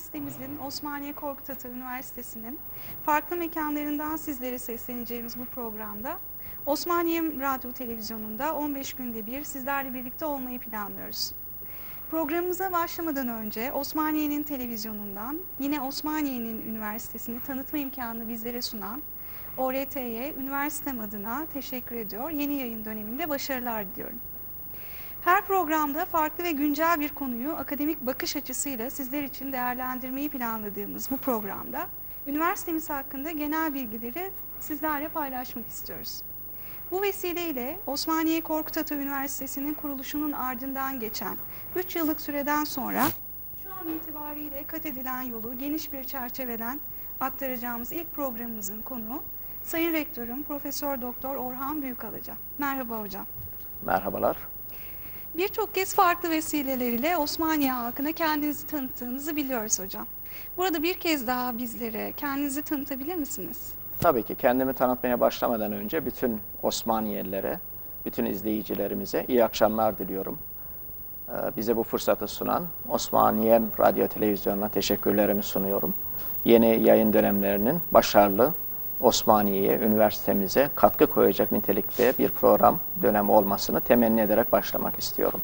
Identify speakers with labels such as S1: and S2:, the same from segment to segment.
S1: üniversitemizin Osmaniye Korkut Ata Üniversitesi'nin farklı mekanlarından sizlere sesleneceğimiz bu programda Osmaniye Radyo Televizyonu'nda 15 günde bir sizlerle birlikte olmayı planlıyoruz. Programımıza başlamadan önce Osmaniye'nin televizyonundan yine Osmaniye'nin üniversitesini tanıtma imkanını bizlere sunan ORT'ye üniversitem adına teşekkür ediyor. Yeni yayın döneminde başarılar diliyorum. Her programda farklı ve güncel bir konuyu akademik bakış açısıyla sizler için değerlendirmeyi planladığımız bu programda üniversitemiz hakkında genel bilgileri sizlerle paylaşmak istiyoruz. Bu vesileyle Osmaniye Korkut Ata Üniversitesi'nin kuruluşunun ardından geçen 3 yıllık süreden sonra şu an itibariyle kat edilen yolu geniş bir çerçeveden aktaracağımız ilk programımızın konuğu Sayın Rektörüm Profesör Doktor Orhan Büyükalaca. Merhaba hocam.
S2: Merhabalar.
S1: Birçok kez farklı vesileler ile Osmaniye halkına kendinizi tanıttığınızı biliyoruz hocam. Burada bir kez daha bizlere kendinizi tanıtabilir misiniz?
S2: Tabii ki kendimi tanıtmaya başlamadan önce bütün Osmaniyelilere, bütün izleyicilerimize iyi akşamlar diliyorum. Bize bu fırsatı sunan Osmaniye Radyo Televizyonu'na teşekkürlerimi sunuyorum. Yeni yayın dönemlerinin başarılı Osmaniye'ye, üniversitemize katkı koyacak nitelikte bir program dönemi olmasını temenni ederek başlamak istiyorum.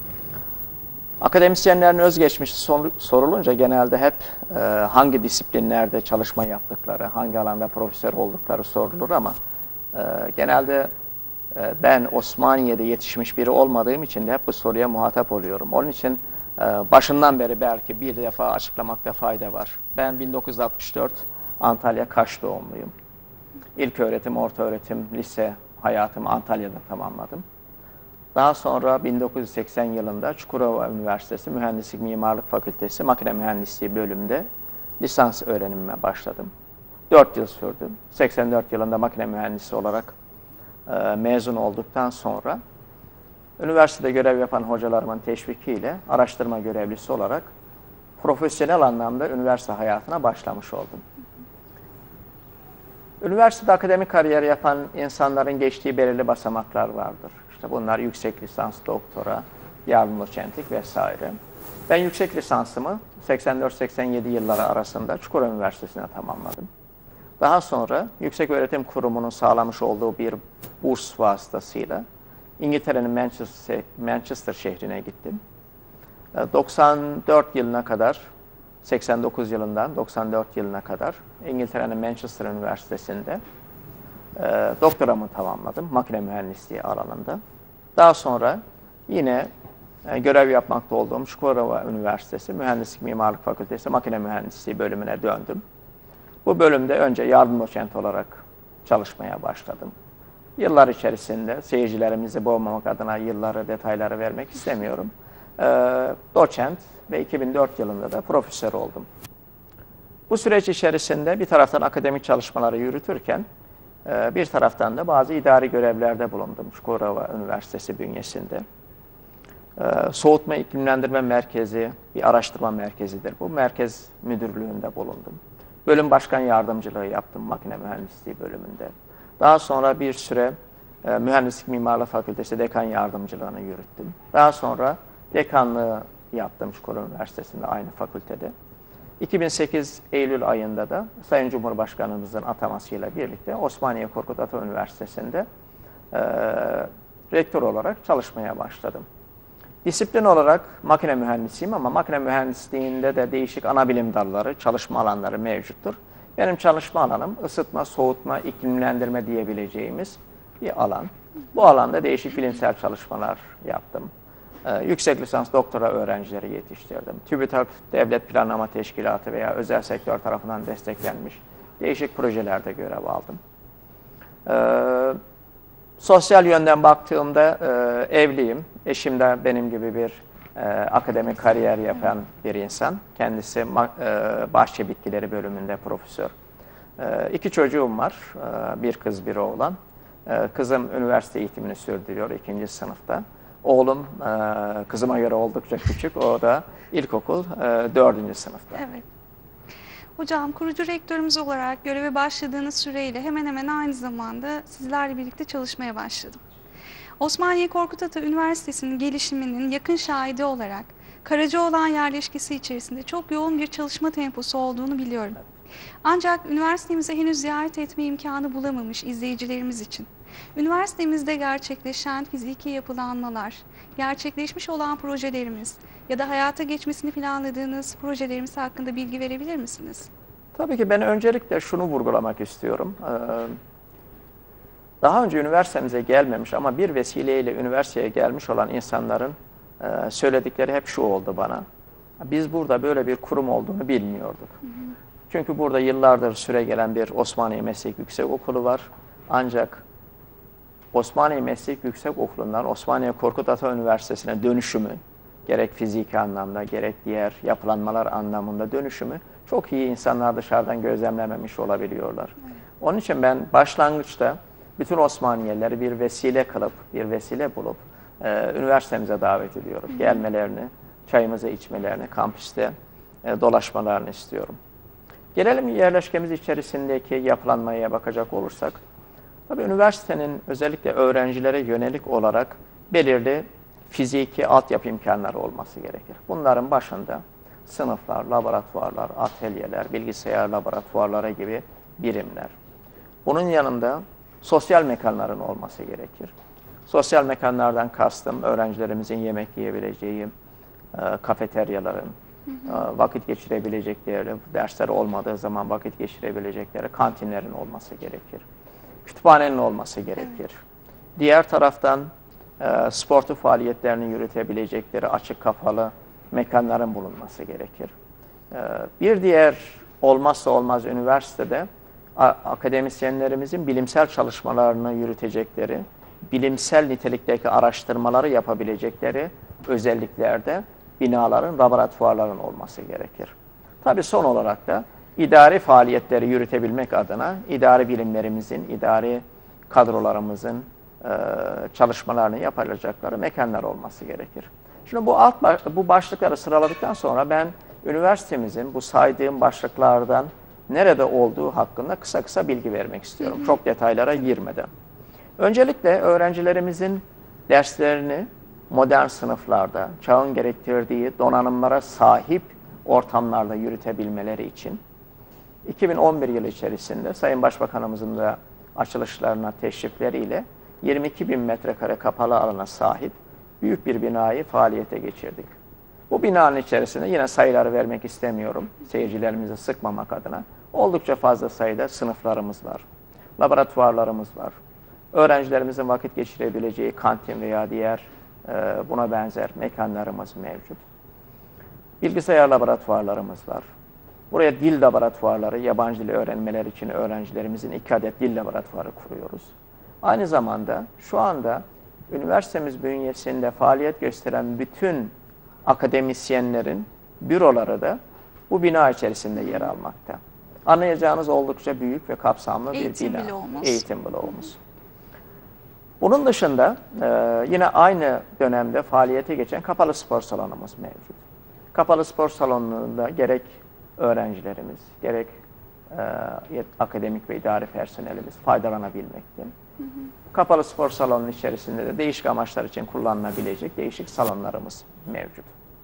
S2: Akademisyenlerin özgeçmişi sorulunca genelde hep hangi disiplinlerde çalışma yaptıkları, hangi alanda profesör oldukları sorulur ama genelde ben Osmaniye'de yetişmiş biri olmadığım için de hep bu soruya muhatap oluyorum. Onun için başından beri belki bir defa açıklamakta fayda var. Ben 1964 Antalya Kaş doğumluyum. İlköğretim, ortaöğretim, lise hayatımı Antalya'da tamamladım. Daha sonra 1980 yılında Çukurova Üniversitesi Mühendislik Mimarlık Fakültesi Makine Mühendisliği bölümünde lisans öğrenimime başladım. 4 yıl sürdü. 84 yılında makine mühendisi olarak mezun olduktan sonra üniversitede görev yapan hocalarımın teşvikiyle araştırma görevlisi olarak profesyonel anlamda üniversite hayatına başlamış oldum. Üniversitede akademik kariyer yapan insanların geçtiği belirli basamaklar vardır. İşte bunlar yüksek lisans, doktora, yardım doçentlik vesaire. Ben yüksek lisansımı 84-87 yılları arasında Çukurova Üniversitesi'ne tamamladım. Daha sonra Yükseköğretim Kurumu'nun sağlamış olduğu bir burs vasıtasıyla İngiltere'nin Manchester şehrine gittim. 94 yılına kadar, 89 yılından 94 yılına kadar İngiltere'nin Manchester Üniversitesi'nde doktoramı tamamladım makine mühendisliği alanında. Daha sonra yine görev yapmakta olduğum Çukurova Üniversitesi Mühendislik Mimarlık Fakültesi Makine Mühendisliği bölümüne döndüm. Bu bölümde önce yardım doçent olarak çalışmaya başladım. Yıllar içerisinde seyircilerimizi boğmamak adına yılları, detayları vermek istemiyorum. Doçent ve 2004 yılında da profesör oldum. Bu süreç içerisinde bir taraftan akademik çalışmaları yürütürken bir taraftan da bazı idari görevlerde bulundum Çukurova Üniversitesi bünyesinde. Soğutma İklimlendirme Merkezi bir araştırma merkezidir. Bu merkez müdürlüğünde bulundum. Bölüm başkan yardımcılığı yaptım makine mühendisliği bölümünde. Daha sonra bir süre Mühendislik Mimarlık Fakültesi dekan yardımcılığını yürüttüm. Daha sonra dekanlığı yaptım Çukurova Üniversitesi'nde aynı fakültede. 2008 Eylül ayında da Sayın Cumhurbaşkanımızın atamasıyla birlikte Osmaniye Korkut Ata Üniversitesi'nde rektör olarak çalışmaya başladım. Disiplin olarak makine mühendisiyim ama makine mühendisliğinde de değişik ana bilim dalları, çalışma alanları mevcuttur. Benim çalışma alanım ısıtma, soğutma, iklimlendirme diyebileceğimiz bir alan. Bu alanda değişik bilimsel çalışmalar yaptım. Yüksek lisans doktora öğrencileri yetiştirdim. TÜBİTAK Devlet Planlama Teşkilatı veya özel sektör tarafından desteklenmiş değişik projelerde görev aldım. Sosyal yönden baktığımda evliyim. Eşim de benim gibi bir akademik kariyer yapan bir insan. Kendisi bahçe bitkileri bölümünde profesör. 2 çocuğum var. Bir kız, bir oğlan. Kızım üniversite eğitimini sürdürüyor 2. sınıfta. Oğlum kızıma göre oldukça küçük. O da ilkokul 4. sınıfta.
S1: Evet. Hocam kurucu rektörümüz olarak göreve başladığınız süreyle hemen hemen aynı zamanda sizlerle birlikte çalışmaya başladım. Osmaniye Korkut Ata Üniversitesi'nin gelişiminin yakın şahidi olarak Karacaoğlan yerleşkesi içerisinde çok yoğun bir çalışma temposu olduğunu biliyorum. Ancak üniversitemize henüz ziyaret etme imkanı bulamamış izleyicilerimiz için üniversitemizde gerçekleşen fiziki yapılanmalar, gerçekleşmiş olan projelerimiz ya da hayata geçmesini planladığınız projelerimiz hakkında bilgi verebilir misiniz?
S2: Tabii ki ben öncelikle şunu vurgulamak istiyorum. Daha önce üniversitemize gelmemiş ama bir vesileyle üniversiteye gelmiş olan insanların söyledikleri hep şu oldu bana. Biz burada böyle bir kurum olduğunu bilmiyorduk. Çünkü burada yıllardır süregelen bir Osmaniye Meslek Yüksekokulu var. Ancak Osmaniye Meslek Yüksekokulu'ndan Osmaniye Korkut Ata Üniversitesi'ne dönüşümü, gerek fiziki anlamda gerek diğer yapılanmalar anlamında dönüşümü çok iyi insanlar dışarıdan gözlemlememiş olabiliyorlar. Onun için ben başlangıçta bütün Osmaniyelileri bir vesile kılıp, bir vesile bulup üniversitemize davet ediyorum. Gelmelerini, çayımızı içmelerini, kampüste dolaşmalarını istiyorum. Gelelim yerleşkemiz içerisindeki yapılanmaya bakacak olursak, tabii üniversitenin özellikle öğrencilere yönelik olarak belirli fiziki altyapı imkanları olması gerekir. Bunların başında sınıflar, laboratuvarlar, atölyeler, bilgisayar laboratuvarları gibi birimler. Bunun yanında sosyal mekanların olması gerekir. Sosyal mekanlardan kastım öğrencilerimizin yemek yiyebileceği kafeteryaların, vakit geçirebilecekleri, dersler olmadığı zaman vakit geçirebilecekleri kantinlerin olması gerekir. Kütüphanenin olması gerekir. Diğer taraftan sportif faaliyetlerini yürütebilecekleri açık kapalı mekanların bulunması gerekir. Bir diğer olmazsa olmaz üniversitede akademisyenlerimizin bilimsel çalışmalarını yürütecekleri, bilimsel nitelikteki araştırmaları yapabilecekleri özelliklerde binaların, laboratuvarların olması gerekir. Tabii son olarak da idari faaliyetleri yürütebilmek adına idari bilimlerimizin, idari kadrolarımızın çalışmalarını yapacakları mekanlar olması gerekir. Şimdi bu başlıkları sıraladıktan sonra ben üniversitemizin bu saydığım başlıklardan nerede olduğu hakkında kısa kısa bilgi vermek istiyorum. Çok detaylara girmeden. Öncelikle öğrencilerimizin derslerini modern sınıflarda, çağın gerektirdiği donanımlara sahip ortamlarda yürütebilmeleri için 2011 yılı içerisinde Sayın Başbakanımızın da açılışlarına teşrifleriyle 22.000 metrekare kapalı alana sahip büyük bir binayı faaliyete geçirdik. Bu binanın içerisinde yine sayıları vermek istemiyorum, seyircilerimizi sıkmamak adına. Oldukça fazla sayıda sınıflarımız var, laboratuvarlarımız var. Öğrencilerimizin vakit geçirebileceği kantin veya diğer buna benzer mekanlarımız mevcut. Bilgisayar laboratuvarlarımız var. Buraya dil laboratuvarları, yabancı dil öğrenmeleri için öğrencilerimizin 2 adet dil laboratuvarı kuruyoruz. Aynı zamanda şu anda üniversitemiz bünyesinde faaliyet gösteren bütün akademisyenlerin büroları da bu bina içerisinde yer almakta. Anlayacağınız oldukça büyük ve kapsamlı bir bina. Eğitim bloğumuz. Bunun dışında yine aynı dönemde faaliyete geçen kapalı spor salonumuz mevcut. Kapalı spor salonunda gerek öğrencilerimiz, gerek akademik ve idari personelimiz faydalanabilmekte. Kapalı spor salonunun içerisinde de değişik amaçlar için kullanılabilecek değişik salonlarımız mevcut.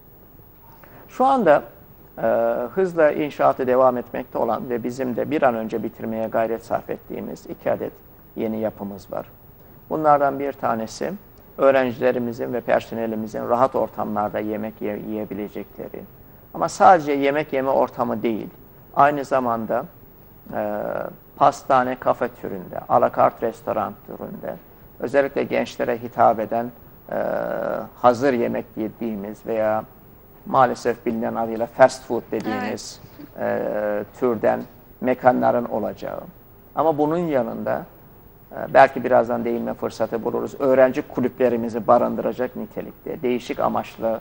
S2: Şu anda hızla inşaatı devam etmekte olan ve bizim de bir an önce bitirmeye gayret sarf ettiğimiz 2 adet yeni yapımız var. Bunlardan bir tanesi öğrencilerimizin ve personelimizin rahat ortamlarda yemek yiyebilecekleri, ama sadece yemek yeme ortamı değil, aynı zamanda pastane, kafe türünde, alakart restoran türünde, özellikle gençlere hitap eden hazır yemek yediğimiz veya maalesef bilinen adıyla fast food dediğimiz türden mekanların olacağı. Ama bunun yanında belki birazdan değinme fırsatı buluruz. Öğrenci kulüplerimizi barındıracak nitelikte değişik amaçlı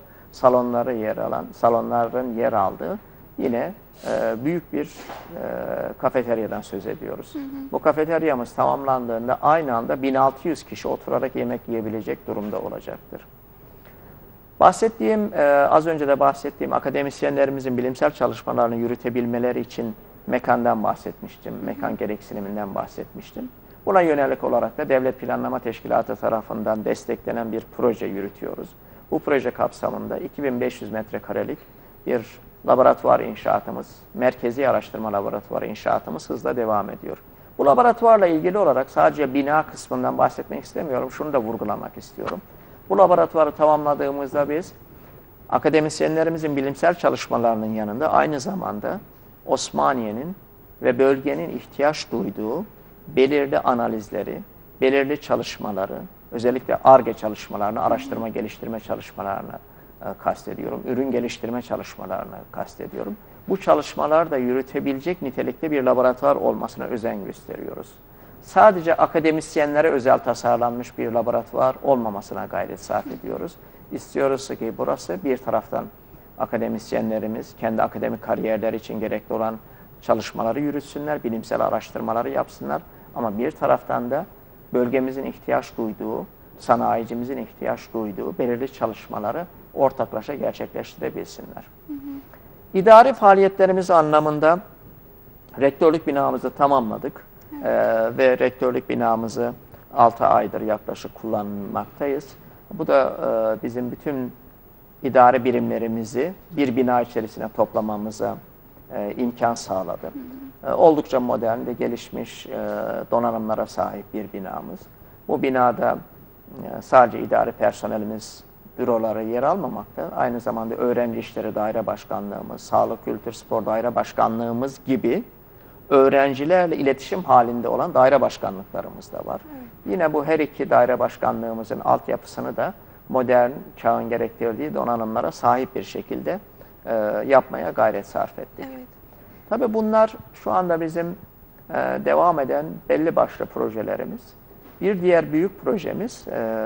S2: salonların yer aldığı yine büyük bir kafeteryadan söz ediyoruz. Bu kafeteryamız tamamlandığında aynı anda 1600 kişi oturarak yemek yiyebilecek durumda olacaktır. Az önce de bahsettiğim akademisyenlerimizin bilimsel çalışmalarını yürütebilmeleri için mekandan bahsetmiştim, mekan gereksiniminden bahsetmiştim. Buna yönelik olarak da Devlet Planlama Teşkilatı tarafından desteklenen bir proje yürütüyoruz. Bu proje kapsamında 2500 metrekarelik bir laboratuvar inşaatımız, merkezi araştırma laboratuvarı inşaatımız hızla devam ediyor. Bu laboratuvarla ilgili olarak sadece bina kısmından bahsetmek istemiyorum, şunu da vurgulamak istiyorum. Bu laboratuvarı tamamladığımızda biz akademisyenlerimizin bilimsel çalışmalarının yanında aynı zamanda Osmaniye'nin ve bölgenin ihtiyaç duyduğu belirli analizleri, belirli çalışmaları, özellikle Ar-Ge çalışmalarını, araştırma geliştirme çalışmalarını kastediyorum. Ürün geliştirme çalışmalarını kastediyorum. Bu çalışmalar da yürütebilecek nitelikte bir laboratuvar olmasına özen gösteriyoruz. Sadece akademisyenlere özel tasarlanmış bir laboratuvar olmamasına gayret sarf ediyoruz. İstiyoruz ki burası bir taraftan akademisyenlerimiz kendi akademik kariyerleri için gerekli olan çalışmaları yürütsünler, bilimsel araştırmaları yapsınlar. Ama bir taraftan da bölgemizin ihtiyaç duyduğu, sanayicimizin ihtiyaç duyduğu belirli çalışmaları ortaklaşa gerçekleştirebilsinler. İdari faaliyetlerimiz anlamında rektörlük binamızı tamamladık. Ve rektörlük binamızı 6 aydır yaklaşık kullanmaktayız. Bu da bizim bütün idare birimlerimizi bir bina içerisine toplamamıza imkan sağladı. Oldukça modern ve gelişmiş donanımlara sahip bir binamız. Bu binada sadece idari personelimiz, büroları yer almamakta, aynı zamanda öğrenci işleri daire başkanlığımız, sağlık, kültür, spor daire başkanlığımız gibi öğrencilerle iletişim halinde olan daire başkanlıklarımız da var. Evet. Yine bu her iki daire başkanlığımızın altyapısını da modern çağın gerektirdiği donanımlara sahip bir şekilde yapmaya gayret sarf ettik. Evet. Tabii bunlar şu anda bizim devam eden belli başlı projelerimiz. Bir diğer büyük projemiz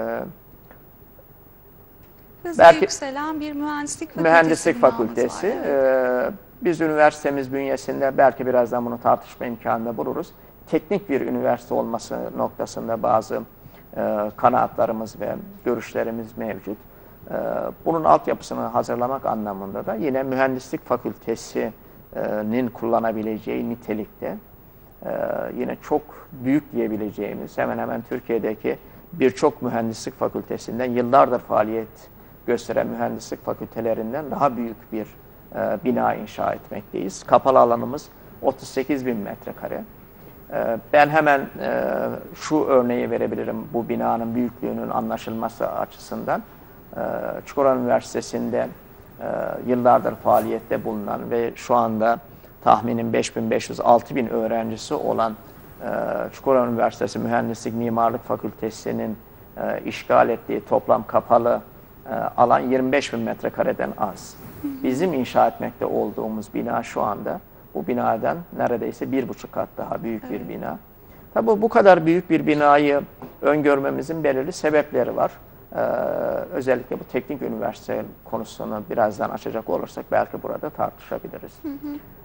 S1: hızla yükselen bir mühendislik
S2: fakültesi. Evet. Biz üniversitemiz bünyesinde belki birazdan bunu tartışma imkanında buluruz. Teknik bir üniversite olması noktasında bazı kanaatlarımız ve görüşlerimiz mevcut. Bunun altyapısını hazırlamak anlamında da yine mühendislik fakültesinin kullanabileceği nitelikte yine çok büyük diyebileceğimiz hemen hemen Türkiye'deki birçok mühendislik fakültesinden yıllardır faaliyet gösteren mühendislik fakültelerinden daha büyük bir bina inşa etmekteyiz. Kapalı alanımız 38.000 metrekare. Ben hemen şu örneği verebilirim bu binanın büyüklüğünün anlaşılması açısından. Çukurova Üniversitesi'nde yıllardır faaliyette bulunan ve şu anda tahminim 5.500-6.000 öğrencisi olan Çukurova Üniversitesi Mühendislik Mimarlık Fakültesi'nin işgal ettiği toplam kapalı alan 25.000 metrekareden az. Bizim inşa etmekte olduğumuz bina şu anda bu binadan neredeyse 1,5 kat daha büyük bir bina. Tabii bu kadar büyük bir binayı öngörmemizin belirli sebepleri var. Özellikle bu teknik üniversite konusunu birazdan açacak olursak belki burada tartışabiliriz.